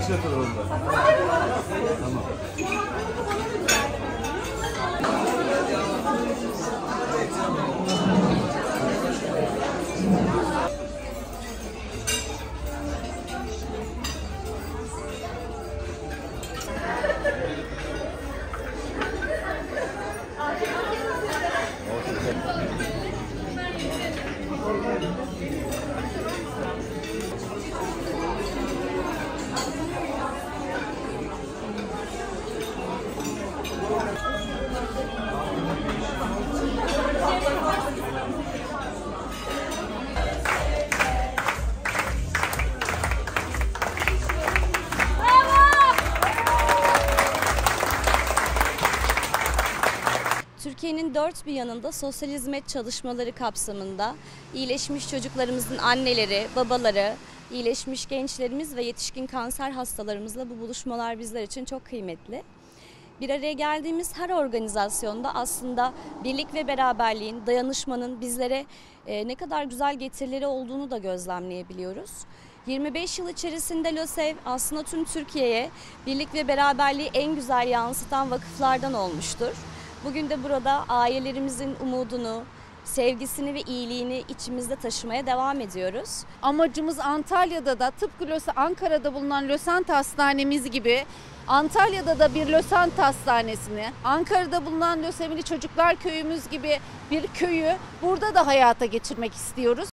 Kaçına kadar onda? Tamam. Türkiye'nin dört bir yanında sosyal hizmet çalışmaları kapsamında iyileşmiş çocuklarımızın anneleri, babaları, iyileşmiş gençlerimiz ve yetişkin kanser hastalarımızla bu buluşmalar bizler için çok kıymetli. Bir araya geldiğimiz her organizasyonda aslında birlik ve beraberliğin, dayanışmanın bizlere ne kadar güzel getirileri olduğunu da gözlemleyebiliyoruz. 25 yıl içerisinde LÖSEV aslında tüm Türkiye'ye birlik ve beraberliği en güzel yansıtan vakıflardan olmuştur. Bugün de burada ailelerimizin umudunu, sevgisini ve iyiliğini içimizde taşımaya devam ediyoruz. Amacımız Antalya'da da tıpkı Ankara'da bulunan Lösent Hastanemiz gibi Antalya'da da bir Lösent Hastanesini, Ankara'da bulunan Lösemili Çocuklar Köyümüz gibi bir köyü burada da hayata geçirmek istiyoruz.